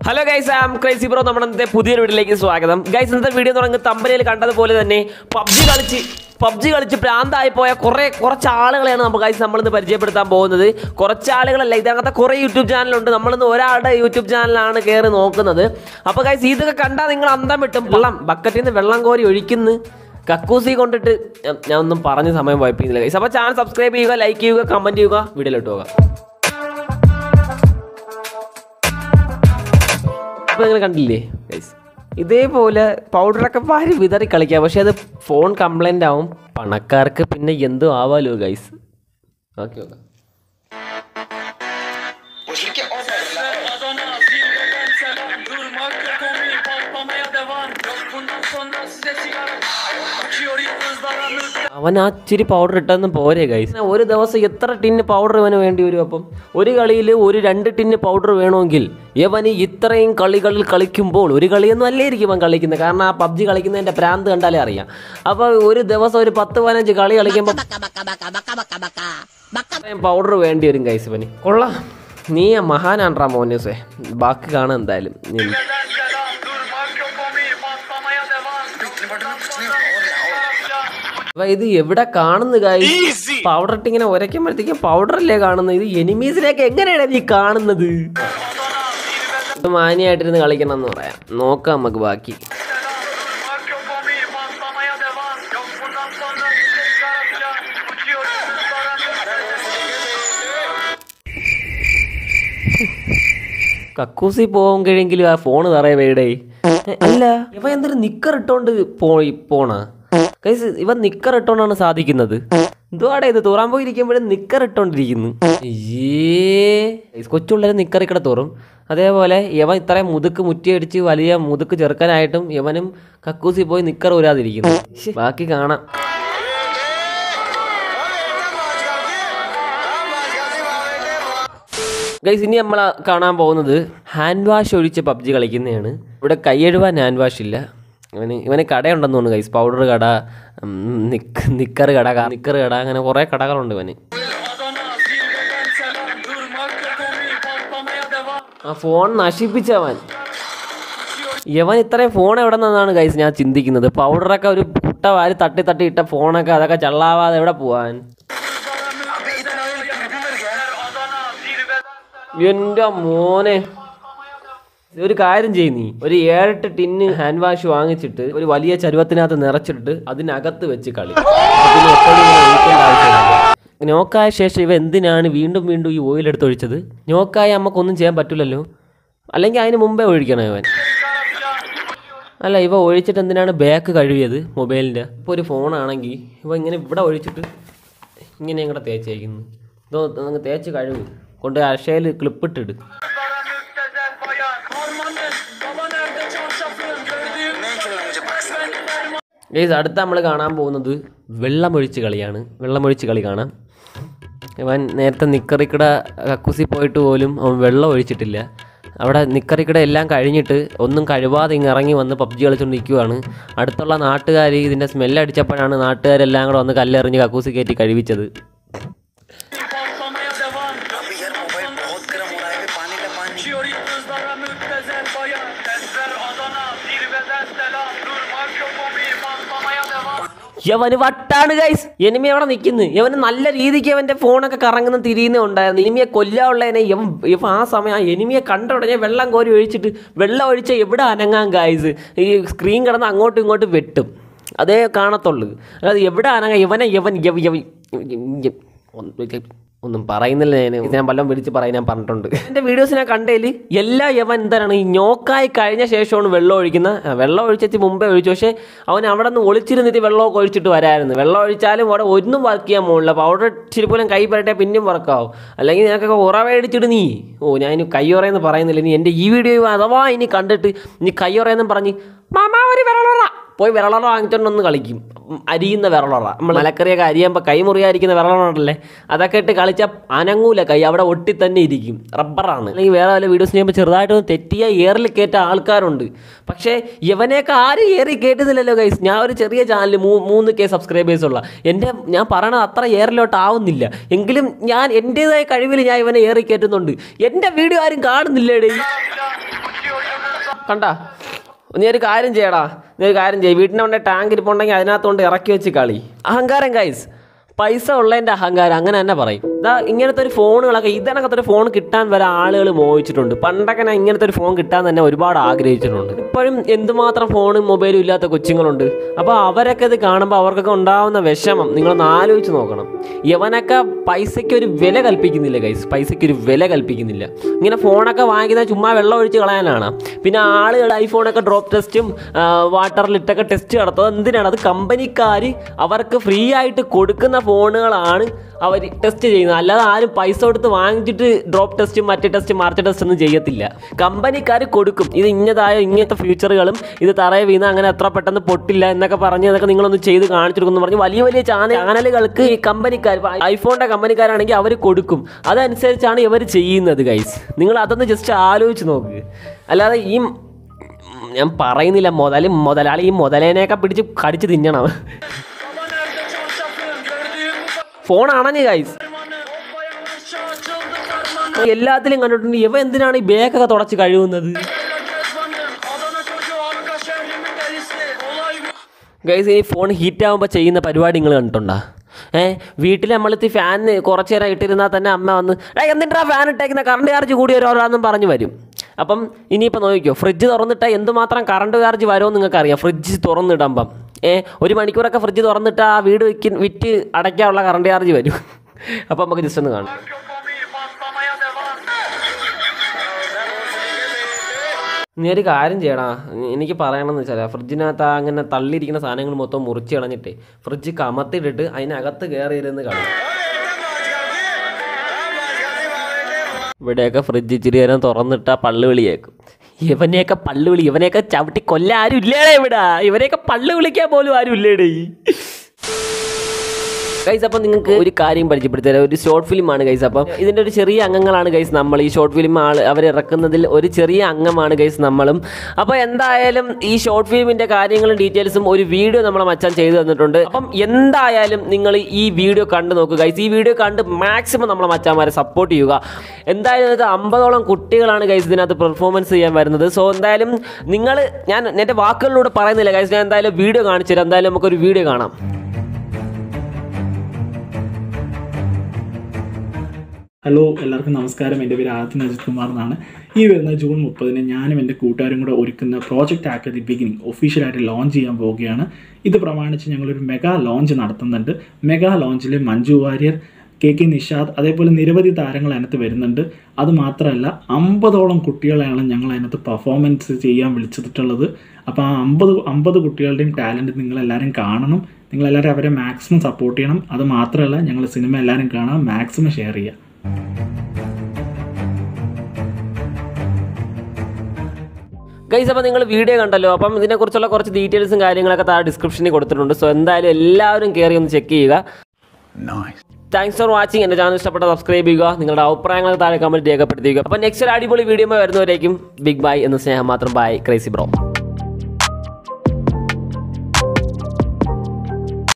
Hello guys, I am crazy bro. നമ്മുടെ ഇന്നത്തെ പുതിയൊരു വീഡിയോയിലേക്ക് സ്വാഗതം. ഗൈസ്, ഇന്നത്തെ വീഡിയോ തുടങ്ങി തമ്പനയിൽ കണ്ടതുപോലെ തന്നെ പബ്ജി കളിച്ച് പ്രാന്തായി പോയ കുറച്ച് ആളുകളെയാണ് നമ്മളിന്ന് പരിചയപ്പെടുത്താൻ പോകുന്നത്. കുറച്ച് ആളുകളല്ല, ഇതിനകത്ത് കുറേ യൂട്യൂബ് ചാനലുണ്ട്. നമ്മളിന്ന് ഒരാളുടെ യൂട്യൂബ് ചാനലാണ് കയറി നോക്കുന്നത്. അപ്പോൾ ഗൈസ്, ഇതൊക്കെ കണ്ടാൽ നിങ്ങൾ അന്തം വിട്ടും. ബക്കറ്റിൽ നിന്ന് വെള്ളം കോരി ഒഴിക്കുന്നു കക്കൂസി കൊണ്ടിട്ട്. ഞാൻ ഒന്നും പറഞ്ഞ സമയം വായിപ്പിക്കുന്നില്ല ഗൈസ്. അപ്പോൾ ചാനൽ സബ്സ്ക്രൈബ് ചെയ്യുക, ലൈക്ക് ചെയ്യുക, കമൻറ്റ് ചെയ്യുക, വീഡിയോയിലോട്ട് പോകാം. നിങ്ങൾ കണ്ടില്ലേ ഗൈസ്, ഇതേപോലെ പൗഡറൊക്കെ വാരി വിതറി കളിക്കാം. പക്ഷെ അത് ഫോൺ കംപ്ലൈൻ്റ് ആവും. പണക്കാർക്ക് പിന്നെ എന്തും ആവാലോ ഗൈസ്. Okay okay. അവൻ ആ ഇച്ചിരി പൗഡർ ഇട്ടെന്ന് പോരെ ഗൈസ്. ഒരു ദിവസം എത്ര ടിന്ന് പൗഡർ ഇവന് വേണ്ടി വരും? അപ്പം ഒരു കളിയിൽ ഒരു 2 ടിന്ന് പൗഡർ വേണമെങ്കിൽ ഇവന് ഇത്രയും കളികളിൽ കളിക്കുമ്പോൾ, ഒരു കളിയൊന്നും അല്ലായിരിക്കും അവൻ കളിക്കുന്നത്. കാരണം ആ പബ്ജി കളിക്കുന്നതിൻ്റെ പ്രാന്ത് കണ്ടാലേ അറിയാം. അപ്പോൾ ഒരു ദിവസം ഒരു 10-15 കളി കളിക്കുമ്പോൾ പൗഡർ വേണ്ടി വരും ഗൈസ് ഇവന്. കൊള്ളാം, നീ മഹാനാണ്ട്രാ മോനൂസേ. ബാക്കി കാണാം എന്തായാലും. അപ്പൊ ഇത് എവിടെ കാണുന്നു ഗൈസ്? പൗഡർ ഇട്ട് ഇങ്ങനെ ഉരയ്ക്കുമ്പോഴത്തേക്കും പൗഡറല്ലേ കാണുന്നത്? ഇത് എനിമീസിലേക്ക് എങ്ങനെയാണ് നീ കാണുന്നത്? മാന്യമായിട്ടിരുന്ന് കളിക്കണം എന്ന് പറയാം. നോക്കാം നമുക്ക് ബാക്കി. കക്കൂസി പോകും കഴിയെങ്കിലും ആ ഫോണ് തറയെ വേടേ. അല്ല, ഇവ എന്തൊരു നിക്കർ ഇട്ടോണ്ട് പോണ ഗൈസ്. ഇവൻ നിക്കർ ഇട്ടോണ്ടാണ് സാധിക്കുന്നത്. എന്തുവാടെ ഇത്? തൂറാൻ പോയിരിക്കുമ്പോഴും നിക്കർ ഇട്ടോണ്ടിരിക്കുന്നു. കൊച്ചുള്ളവരെ നിക്കർ ഇക്കടെ തൂറും. അതേപോലെ ഇവൻ ഇത്രയും മുതുക്ക് മുറ്റിയടിച്ച് വലിയ മുതുക്ക് ചെറുക്കാനായിട്ടും ഇവനും കക്കൂസി പോയി നിക്കർ ഊരാതിരിക്കുന്നു. ബാക്കി കാണാം. ഗൈസ്, ഇനി നമ്മൾ കാണാൻ പോകുന്നത് ഹാൻഡ് വാഷ് ഒഴിച്ച് പബ്ജി കളിക്കുന്നതാണ്. ഇവിടെ കൈയെഴുവാൻ ഹാൻഡ് വാഷ് ഇല്ല. ഇവന് കടയുണ്ടെന്ന് തോന്നുന്നു ഗൈസ്. പൗഡർ കട, നിക്കർ കട, അങ്ങനെ കുറേ കടകളുണ്ട് ഇവന്. ആ ഫോൺ നശിപ്പിച്ചവൻ. ഇവൻ ഇത്രയും ഫോൺ എവിടെ നിന്നാണ് ഗൈസ് ഞാൻ ചിന്തിക്കുന്നത്. പൗഡറൊക്കെ ഒരു കുട്ട വാരി തട്ടി ഇട്ട ഫോണൊക്കെ അതൊക്കെ ചള്ളാവാതെ എവിടെ പോവാൻ? എൻ്റെ മോനെ, ഒരു കാര്യം ചെയ്യ്, നീ ഒരു 7-8 ടിന്ന് ഹാൻഡ് വാഷ് വാങ്ങിച്ചിട്ട് ഒരു വലിയ ചരുവത്തിനകത്ത് നിറച്ചിട്ട് അതിനകത്ത് വെച്ച് കളി. പിന്നെ എപ്പോഴും ആവശ്യമില്ല. നോക്കായ ശേഷം ഇവ എന്തിനാണ് വീണ്ടും ഈ ഓയിൽ എടുത്ത് ഒഴിച്ചത്? നോക്കായ നമുക്കൊന്നും ചെയ്യാൻ പറ്റില്ലല്ലോ. അല്ലെങ്കിൽ അതിന് മുമ്പേ ഒഴിക്കണം ഇവൻ. അല്ല, ഇവ ഒഴിച്ചിട്ട് എന്തിനാണ് ബാക്ക് കഴുകിയത് മൊബൈലിൻ്റെ? ഇപ്പോൾ ഒരു ഫോണാണെങ്കിൽ ഇവ ഇങ്ങനെ ഇവിടെ ഒഴിച്ചിട്ട് ഇങ്ങനെ കൂടെ തേച്ചേക്കുന്നു. ഇതോ നിങ്ങൾ തേച്ച് കഴുകു, കൊണ്ട് അക്ഷയിൽ ക്ലിപ്പിട്ടിട്. ഗൈസ്, അടുത്ത നമ്മൾ കാണാൻ പോകുന്നത് വെള്ളമൊഴിച്ച് കളിയാണ്. വെള്ളമൊഴിച്ച് കളി കാണാം. അവൻ നേരത്തെ നിക്കറിക്കട കക്കൂസി പോയിട്ട് പോലും അവൻ വെള്ളം ഒഴിച്ചിട്ടില്ല. അവിടെ നിക്കറിക്കട എല്ലാം കഴിഞ്ഞിട്ട് ഒന്നും കഴുകാതെ ഇറങ്ങി വന്ന് പബ്ജി കളിച്ചുകൊണ്ടിരിക്കുകയാണ്. അടുത്തുള്ള നാട്ടുകാർ ഇതിൻ്റെ സ്മെല്ലടിച്ചപ്പോഴാണ് നാട്ടുകാരെല്ലാം കൂടെ വന്ന് കല്ലെറിഞ്ഞ് കക്കൂസി കയറ്റി കഴിവിച്ചത്. യവന് വട്ടാണ് ഗൈസ്. എനിമി അവിടെ നിൽക്കുന്നു. യവന് നല്ല രീതിക്ക് അവൻ്റെ ഫോണൊക്കെ കറങ്ങുന്ന തിരിയുന്നേ ഉണ്ടായിരുന്നു. എനിമിയെ കൊല്ലാനുള്ളതിനെ ഇവ ആ സമയം ആ എനിമിയെ കണ്ട ഉടനെ വെള്ളം കോരി ഒഴിച്ചിട്ട്, വെള്ളം ഒഴിച്ച എവിടെ അനങ്ങാൻ ഗൈസ്? ഈ സ്ക്രീൻ കിടന്ന് അങ്ങോട്ടും ഇങ്ങോട്ടും വെട്ടും, അതേ കാണത്തുള്ളൂ. അതായത് എവിടെ അനങ്ങാൻ? ഒന്നും പറയുന്നില്ല. ഞാൻ വല്ലതും വിളിച്ച് പറയാൻ ഞാൻ പറഞ്ഞിട്ടുണ്ട്. എൻ്റെ വീഡിയോസ് ഞാൻ കണ്ടതിൽ എല്ലാ യവൻ എന്താണ് ഈ ഞോക്കായി കഴിഞ്ഞ ശേഷമാണ് വെള്ളം ഒഴിക്കുന്നത്. വെള്ളം ഒഴിച്ചു മുമ്പേ ഒഴിച്ചു. പക്ഷേ അവൻ അവിടെ നിന്ന് ഒളിച്ചിരുന്നിട്ട് വെള്ളമൊക്കെ ഒഴിച്ചിട്ട് വരായിരുന്നു. വെള്ളം ഒഴിച്ചാലും അവിടെ ഒന്നും വർക്ക് ചെയ്യാൻ പോകില്ല. പൗഡർ ഇച്ചിരി പോലും കൈ പരട്ടെ പിന്നെയും വർക്കാവും. അല്ലെങ്കിൽ നിനക്കൊക്കെ ഉറവേടിച്ചിട്ട് നീ ഞാൻ ഇനി കയ്യുറയെന്ന് പറയുന്നില്ല. നീ എൻ്റെ ഈ വീഡിയോ അഥവാ ഇനി കണ്ടിട്ട് നീ കയ്യുറയെന്നും പറഞ്ഞ് മാമാ ഒരു വിരളുറ പോയി വിരളറ വാങ്ങിച്ചോണ്ടൊന്ന് കളിക്കും. അരിയുന്ന വിരളറ, നമ്മൾ മലക്കറിയൊക്കെ അരിയുമ്പോൾ കൈ മുറിയായിരിക്കുന്ന വിരളറുണ്ടല്ലേ, അതൊക്കെ ഇട്ട് കളിച്ചാൽ അനങ്ങൂല കൈ, അവിടെ ഒട്ടി തന്നെ ഇരിക്കും. റബ്ബറാണ്. അല്ലെങ്കിൽ വേറെ വല്ല വീഡിയോസ് ചെയ്യുമ്പോൾ ചെറുതായിട്ടൊന്ന് തെറ്റിയ എയറിൽ കയറ്റ ആൾക്കാരുണ്ട്. പക്ഷേ ഇവനെയൊക്കെ ആരും ഏറി കയറ്റുന്നില്ലല്ലോ ഗൈസ്. ഞാൻ ഒരു ചെറിയ ചാനൽ 3K സബ്സ്ക്രൈബേഴ്സുള്ള ഞാൻ പറയണത് അത്ര എയറിലോട്ട് ആവുന്നില്ല. എങ്കിലും ഞാൻ എൻ്റേതായ കഴിവിൽ ഞാൻ ഇവനെ ഏറി കയറ്റുന്നുണ്ട്. എൻ്റെ വീഡിയോ ആരും കാണുന്നില്ലേടേ. കണ്ടാ നീ ഒരു കാര്യം ചെയ്യടാ, നീ ഒരു കാര്യം ചെയ്യും, വീട്ടിൻ്റെ കൊണ്ടേ ടാങ്ക് ഇരിപ്പുണ്ടെങ്കിൽ അതിനകത്തുകൊണ്ട് ഇറക്കി വെച്ച് കളി. അഹങ്കാരം ഗൈസ്, പൈസ ഉള്ളതിൻ്റെ അഹങ്കാരം, അങ്ങനെ തന്നെ പറയും. ഇതാ ഇങ്ങനത്തെ ഒരു ഫോണുകളൊക്കെ, ഇതിനകത്തെ ഒരു ഫോൺ കിട്ടാൻ വരെ ആളുകൾ മോഹിച്ചിട്ടുണ്ട്. പണ്ടൊക്കെ ഞാൻ ഇങ്ങനത്തെ ഒരു ഫോൺ കിട്ടാൻ തന്നെ ഒരുപാട് ആഗ്രഹിച്ചിട്ടുണ്ട്. ഇപ്പോഴും എന്തുമാത്രം ഫോണും മൊബൈലും ഇല്ലാത്ത കൊച്ചുങ്ങളുണ്ട്. അപ്പോൾ അവരൊക്കെ ഇത് കാണുമ്പോൾ അവർക്കൊക്കെ ഉണ്ടാകുന്ന വിഷമം നിങ്ങളൊന്ന് ആലോചിച്ച് നോക്കണം. യവനൊക്കെ പൈസയ്ക്ക് ഒരു വില കൽപ്പിക്കുന്നില്ല ഗൈസ്, പൈസയ്ക്ക് ഒരു വില കൽപ്പിക്കുന്നില്ല. ഇങ്ങനെ ഫോണൊക്കെ വാങ്ങിക്കുന്നത് ചുമ്മാ വെള്ളം ഒഴിച്ച് കളയാനാണ്. പിന്നെ ആളുകൾ ഐഫോണൊക്കെ ഡ്രോപ്പ് ടെസ്റ്റും വാട്ടറിലിട്ടൊക്കെ ടെസ്റ്റ് നടത്തുന്നത് എന്തിനാണ്? അത് കമ്പനിക്കാർ അവർക്ക് ഫ്രീ ആയിട്ട് കൊടുക്കുന്ന ഫോണുകളാണ് അവർ ടെസ്റ്റ് ചെയ്യുന്നത്. അല്ലാതെ ആരും പൈസ കൊടുത്ത് വാങ്ങിച്ചിട്ട് ഡ്രോപ്പ് ടെസ്റ്റ്, മറ്റേ ടെസ്റ്റ്, മറിച്ച ടെസ്റ്റ് ഒന്നും ചെയ്യത്തില്ല. കമ്പനിക്കാർ കൊടുക്കും, ഇത് ഇങ്ങനത്തെ ഫ്യൂച്ചറുകളും ഇത് തറയെ വീണ അങ്ങനെ എത്ര പെട്ടെന്ന് പൊട്ടില്ല എന്നൊക്കെ പറഞ്ഞ് അതൊക്കെ നിങ്ങളൊന്ന് ചെയ്ത് കാണിച്ചെടുക്കുന്നു പറഞ്ഞ് വലിയ വലിയ ചാനലുകൾക്ക് ഈ കമ്പനിക്കാർ, ഐഫോണിൻ്റെ കമ്പനിക്കാരാണെങ്കിൽ അവർ കൊടുക്കും. അതനുസരിച്ചാണ് ഇവർ ചെയ്യുന്നത് ഗൈസ്. നിങ്ങൾ അതൊന്ന് ജസ്റ്റ് ആലോചിച്ച് നോക്ക്. അല്ലാതെ ഈ ഞാൻ പറയുന്നില്ല, മുതലാളി ഈ മുതലേനെയൊക്കെ പിടിച്ച് കടിച്ച് തിന്നണം. ഫോൺ അണഞ്ഞ് ഗൈസ്, എല്ലാത്തിലും കണ്ടിട്ടുണ്ട്. ഇവ എന്തിനാണ് ഈ ബാഗൊക്കെ തുടച്ച് കഴുകുന്നത് ഗൈസ്? ഈ ഫോൺ ഹീറ്റ് ആകുമ്പോൾ ചെയ്യുന്ന പരിപാടി നിങ്ങൾ കണ്ടിട്ടുണ്ടോ? വീട്ടിൽ നമ്മളെത്തി ഫാനിന് കുറച്ച് നേരം ഇട്ടിരുന്നാൽ തന്നെ അമ്മ വന്ന് എന്തിനാ ഫാൻ ഇട്ടേക്കുന്ന, കറണ്ട് ചാർജ് കൂടി ഓരോന്നും പറഞ്ഞു വരും. അപ്പം ഇനിയിപ്പോൾ നോക്കിക്കോ, ഫ്രിഡ്ജ് തുറന്നിട്ടാൽ എന്തുമാത്രം കറണ്ട് ചാർജ് വരുമോ നിങ്ങൾക്കറിയാം. ഫ്രിഡ്ജ് തുറന്നിടുമ്പം 1 മണിക്കൂറൊക്കെ ഫ്രിഡ്ജ് തുറന്നിട്ട് ആ വീട് വിറ്റ് അടയ്ക്കാനുള്ള കറണ്ട് ചാർജ് വരും. അപ്പം നമുക്ക് ജസ്റ്റ് ഒന്ന് കാണാം. നീ ഒരു കാര്യം ചെയ്യടാ, എനിക്ക് പറയണമെന്ന് വെച്ചാൽ ഫ്രിഡ്ജിനകത്ത് അങ്ങനെ തള്ളിയിരിക്കുന്ന സാധനങ്ങൾ മൊത്തം മുറിച്ച് കളഞ്ഞിട്ട് ഫ്രിഡ്ജ് കമത്തിയിട്ടിട്ട് അതിനകത്ത് കയറിയിരുന്ന് കളി. ഇവിടെയൊക്കെ ഫ്രിഡ്ജ് ഇച്ചിരി നേരം തുറന്നിട്ടാ പള്ളുവിളിയേക്കും. ഇവനെയൊക്കെ ചവിട്ടി കൊല്ലാൻ ആരും ഇല്ലേടേ ഇവിടെ. ഇവരെയൊക്കെ പള്ളു വിളിക്കാൻ പോലും ആരും ഇല്ലേടേ ഗൈസ്. അപ്പം നിങ്ങൾക്ക് ഒരു കാര്യം പരിചയപ്പെടുത്തരാം, ഒരു ഷോർട്ട് ഫിലിമാണ് ഗൈസ്. അപ്പം ഇതിൻ്റെ ഒരു ചെറിയ അംഗങ്ങളാണ് ഗൈസ് നമ്മൾ. ഈ ഷോർട്ട് ഫിലിം അവരിറക്കുന്നതിൽ ഒരു ചെറിയ അംഗമാണ് ഗൈസ് നമ്മളും. അപ്പോൾ എന്തായാലും ഈ ഷോർട്ട് ഫിലിമിൻ്റെ കാര്യങ്ങളും ഡീറ്റെയിൽസും ഒരു വീഡിയോ നമ്മളെ മച്ചാൻ ചെയ്തു തന്നിട്ടുണ്ട്. അപ്പം എന്തായാലും നിങ്ങൾ ഈ വീഡിയോ കണ്ടു നോക്കുക ഗൈസ്. ഈ വീഡിയോ കണ്ട് മാക്സിമം നമ്മളെ മച്ചാന്മാരെ സപ്പോർട്ട് ചെയ്യുക. എന്തായാലും 50ഓളം കുട്ടികളാണ് ഗൈസ് ഇതിനകത്ത് പെർഫോമൻസ് ചെയ്യാൻ വരുന്നത്. സോ എന്തായാലും ഞാൻ എൻ്റെ വാക്കുകളിലൂടെ പറയുന്നില്ല ഗൈസ്, ഞാൻ എന്തായാലും വീഡിയോ കാണിച്ചു തരാം. എന്തായാലും നമുക്കൊരു വീഡിയോ കാണാം. ഹലോ, എല്ലാവർക്കും നമസ്കാരം. എൻ്റെ പേര് ആദിത്യ അജിത് കുമാർ എന്നാണ്. ഈ വരുന്ന ജൂൺ 30 ഞാനും എൻ്റെ കൂട്ടുകാരും കൂടെ ഒരുക്കുന്ന പ്രോജക്റ്റ് ആറ്റ് ദി ബിഗിനിങ് ഒഫീഷ്യലായിട്ട് ലോഞ്ച് ചെയ്യാൻ പോവുകയാണ്. ഇത് പ്രമാണിച്ച് ഞങ്ങളൊരു മെഗാ ലോഞ്ച് നടത്തുന്നുണ്ട്. മെഗാ ലോഞ്ചിൽ മഞ്ജു വാര്യർ, KK നിഷാദ്, അതേപോലെ നിരവധി താരങ്ങൾ അതിനകത്ത് വരുന്നുണ്ട്. അതുമാത്രമല്ല 50ഓളം കുട്ടികളെയാണ് ഞങ്ങൾ അതിനകത്ത് പെർഫോമൻസ് ചെയ്യാൻ വിളിച്ചിട്ടുള്ളത്. അപ്പോൾ ആ 50 കുട്ടികളുടെയും ടാലൻറ്റ് നിങ്ങളെല്ലാവരും കാണണം. നിങ്ങളെല്ലാവരും അവരെ മാക്സിമം സപ്പോർട്ട് ചെയ്യണം. അത് മാത്രമല്ല, ഞങ്ങൾ സിനിമ എല്ലാവരും കാണാം, മാക്സിമം ഷെയർ ചെയ്യുക. ഗൈസ്, അപ്പോൾ നിങ്ങൾ വീഡിയോ കണ്ടല്ലോ. അപ്പം ഇതിനെക്കുറിച്ചുള്ള കുറച്ച് ഡീറ്റെയിൽസും കാര്യങ്ങളൊക്കെ താഴെ ഡിസ്ക്രിപ്ഷനിൽ കൊടുത്തിട്ടുണ്ട്. സോ എന്തായാലും എല്ലാവരും കയറി ഒന്ന് ചെക്ക് ചെയ്യുക. Thanks for watching. എൻ്റെ ചാനൽ ഇഷ്ടപ്പെട്ട സബ്സ്ക്രൈബ് ചെയ്യുക. നിങ്ങളുടെ അഭിപ്രായങ്ങൾ താഴെ കമൻറ്റ് രേഖപ്പെടുത്തുക. അപ്പോൾ നെക്സ്റ്റ് ഒരു അടിപൊളി വീഡിയോ വരുന്നവരേക്കും ബിഗ് ബൈ എന്ന് സ്നേഹം മാത്രം. Bye, crazy bro.